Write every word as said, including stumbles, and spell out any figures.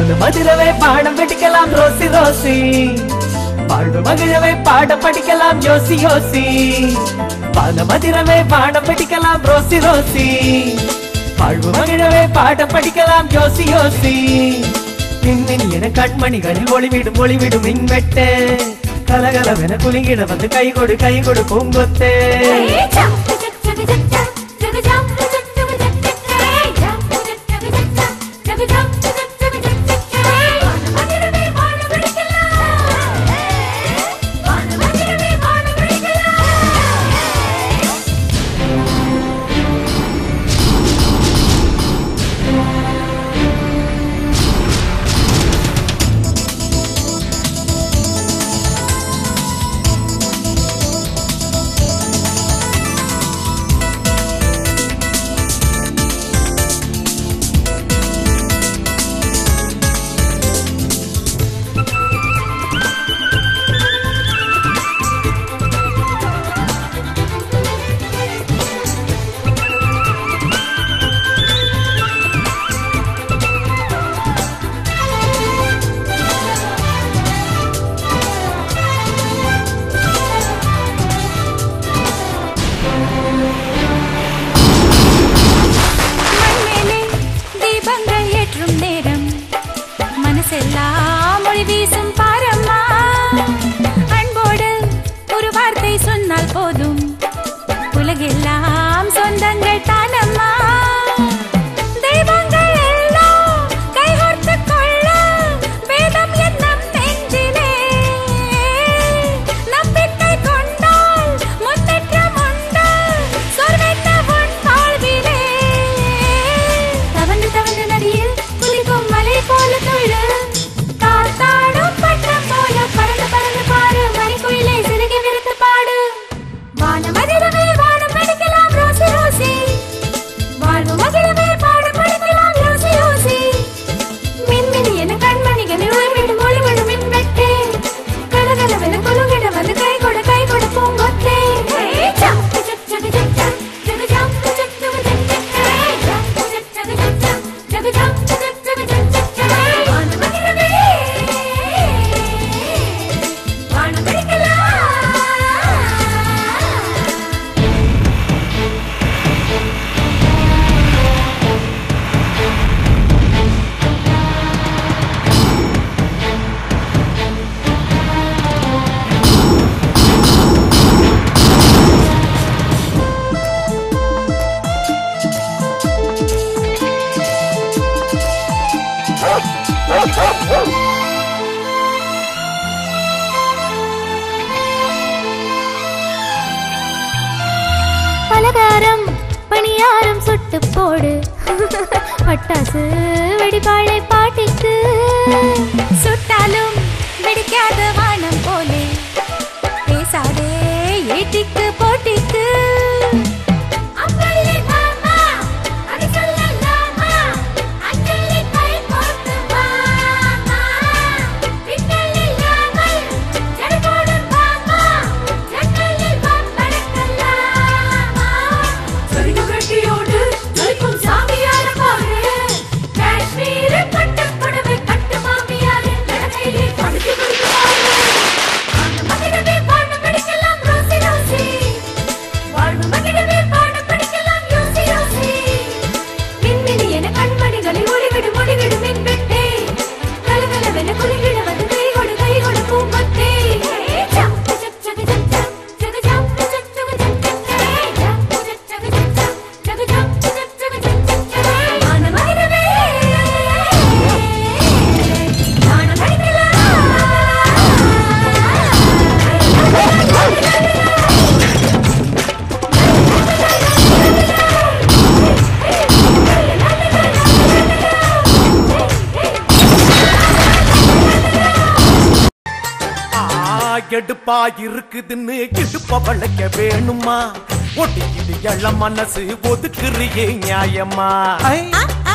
பாடு மதுரவே பாடம் வெடிக்கலாம் Rousey Rousey வாழ்வு மகிழவே பாடம் படிக்கலாம் யோசி யோசி பாடு மதுரவே பாடம் வெடிக்கலாம் ரோசி ரோசி வாழ்வு மகிழவே பாடம் படிக்கலாம் யோசி யோசி மின்மினி என கண்மணிகளில் ஒளிவிடும் ஒளிவிடும் மின்வெட்டு கலகலவென குலுங்கிட வந்து கை கொடு கை கொடு பூங்கொத்தே பலகாரம் பணியாரம் சுட்டு போடு பட்டாசு வெடிபாளை பாட்டிக்கு சுட்டாலும் வெடிக்காத வானம் போலே பேசாதே ஏட்டிக்கு போட்டிக்கு எடுப்பா இருக்குதுன்னு இடுப்ப வளைக்க வேணுமா ஒட்டிக்கிட்டு எள்ள மனசு ஒதுக்குறியே நியாயமா